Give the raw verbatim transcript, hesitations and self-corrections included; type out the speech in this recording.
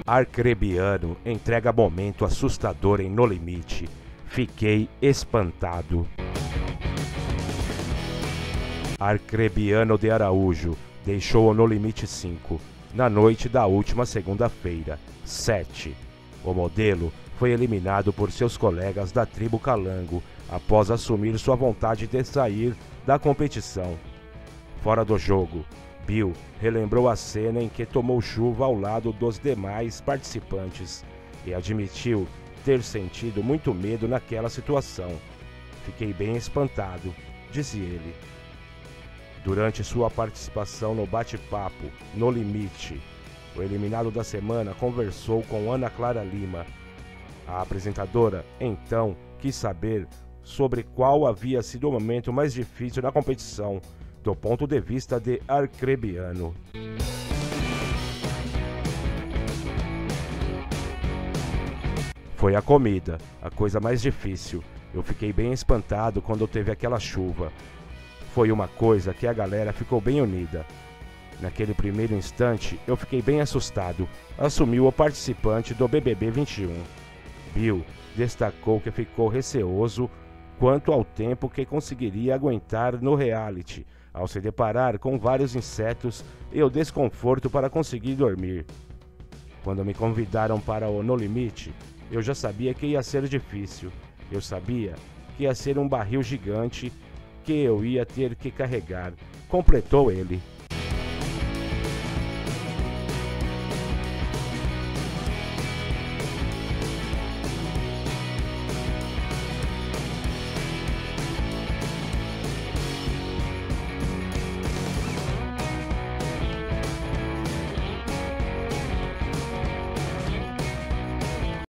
Arcrebiano entrega momento assustador em No Limite. Fiquei espantado. Arcrebiano de Araújo deixou o No Limite cinco na noite da última segunda-feira, sete. O modelo foi eliminado por seus colegas da tribo Calango após assumir sua vontade de sair da competição. Fora do jogo, Bill relembrou a cena em que tomou chuva ao lado dos demais participantes e admitiu ter sentido muito medo naquela situação. Fiquei bem espantado, disse ele. Durante sua participação no bate-papo No Limite, o eliminado da semana conversou com Ana Clara Lima. A apresentadora, então, quis saber sobre qual havia sido o momento mais difícil na competição, do ponto de vista de Arcrebiano. Foi a comida, a coisa mais difícil. Eu fiquei bem espantado quando teve aquela chuva. Foi uma coisa que a galera ficou bem unida. Naquele primeiro instante, eu fiquei bem assustado, assumiu o participante do B B B vinte e um. Bill destacou que ficou receoso quanto ao tempo que conseguiria aguentar no reality, ao se deparar com vários insetos e o desconforto para conseguir dormir. Quando me convidaram para o No Limite, eu já sabia que ia ser difícil. Eu sabia que ia ser um barril gigante que eu ia ter que carregar, completou ele.